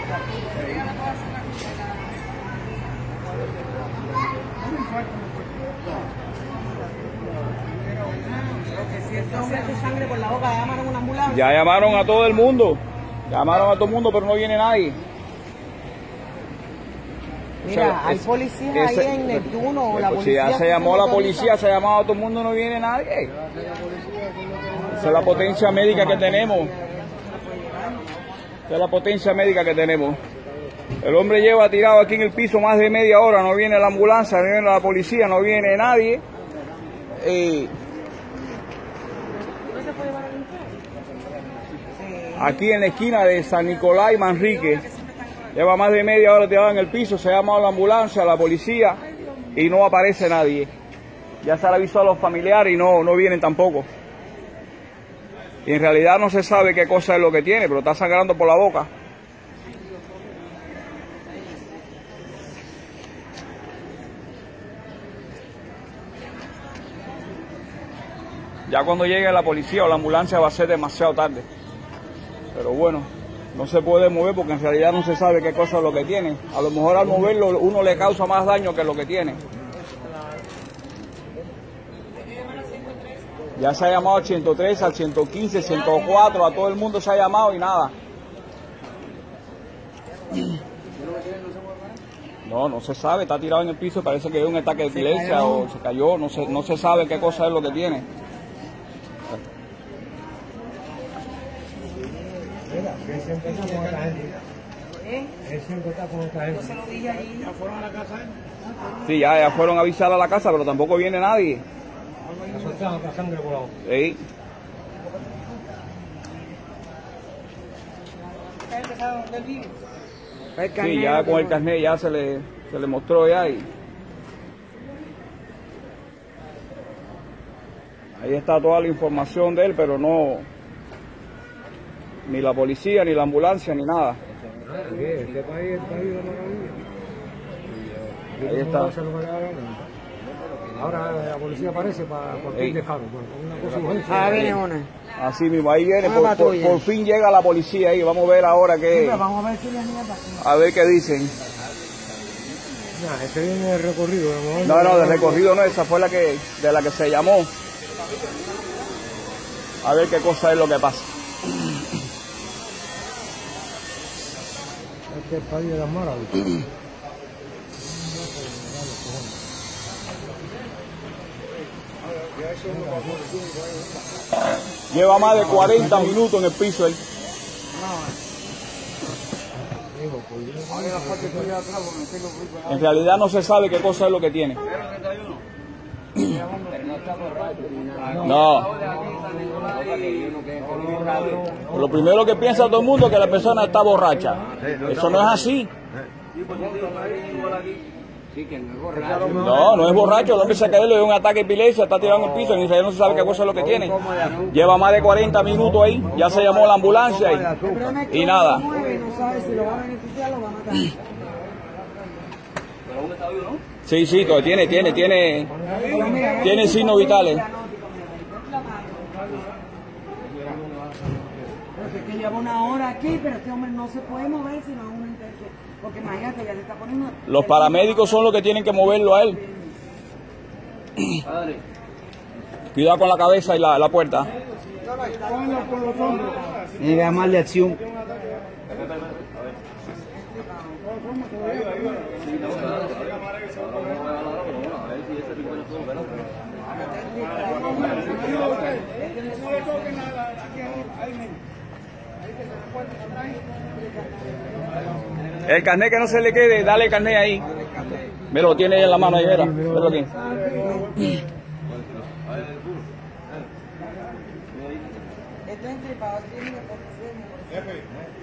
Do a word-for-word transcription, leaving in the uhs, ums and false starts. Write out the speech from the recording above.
Ya llamaron a todo el mundo. Llamaron a todo el mundo, pero no viene nadie. Mira, o sea, hay es, policías ese, ahí en Neptuno. pues, La si policía ya se llamó la policía, se ha llamado a todo el mundo, no viene nadie. Esa es la potencia médica que tenemos. Esa es la potencia médica que tenemos. El hombre lleva tirado aquí en el piso más de media hora, no viene la ambulancia, no viene la policía, no viene nadie. Eh, aquí en la esquina de San Nicolás y Manrique, lleva más de media hora tirado en el piso, se ha llamado a la ambulancia, a la policía y no aparece nadie. Ya se le avisó a los familiares y no, no vienen tampoco. Y en realidad no se sabe qué cosa es lo que tiene, pero está sangrando por la boca. Ya cuando llegue la policía o la ambulancia va a ser demasiado tarde. Pero bueno, no se puede mover porque en realidad no se sabe qué cosa es lo que tiene. A lo mejor al moverlo uno le causa más daño que lo que tiene. Ya se ha llamado al ciento tres, al ciento quince, ciento cuatro, a todo el mundo se ha llamado y nada. No, no se sabe, está tirado en el piso, parece que dio un ataque de epilepsia o se cayó, no se, no se sabe qué cosa es lo que tiene. Mira, que siempre está con esta gente. ¿Eh? Él siempre está con esta gente. Yo se lo dije ahí. ¿Ya fueron a la casa? Sí, ya, ya fueron a avisar a la casa, pero tampoco viene nadie. Ya soltaron la sangre por la boca. Sí. Sí, ya con el carnet ya se le, se le mostró ya y... Ahí está toda la información de él, pero no... Ni la policía, ni la ambulancia, ni nada. Este país es país de maravilla. Ahí está. Ahora la policía aparece para porque hay dejaron. Una cosa urgente. Ah, viene una. Así mismo, ahí viene, Una por, por, patrulla. por fin llega la policía ahí. Vamos a ver ahora qué... Vamos a ver si les niega. A ver qué dicen. Nah, este viene de recorrido. No, no, de recorrido no, esa fue la que de la que se llamó. A ver qué cosa es lo que pasa. Este es el país de las maravillas. Lleva más de cuarenta minutos en el piso ahí. En realidad no se sabe qué cosa es lo que tiene. No. Lo primero que piensa todo el mundo es que la persona está borracha. Eso no es así. No, no es borracho. El hombre se cayó, le dio un ataque de epilepsia, está tirado en el piso. En Israel no se sabe qué cosa es lo que tiene. Lleva más de cuarenta minutos ahí. Ya se llamó la ambulancia y, y nada. Sí, sí, todo tiene, tiene, tiene, tiene signos vitales. Que lleva una hora aquí, pero este hombre no se puede mover sino una intervención. Porque imagínate, ya se está poniendo... Los paramédicos son los que tienen que moverlo a él. Cuidado con la cabeza y la, la puerta. Tiene que llamarle acción. El carnet que no se le quede, dale el carnet ahí. Me lo tiene en la mano ahí, mira. Míralo aquí. Esto es entre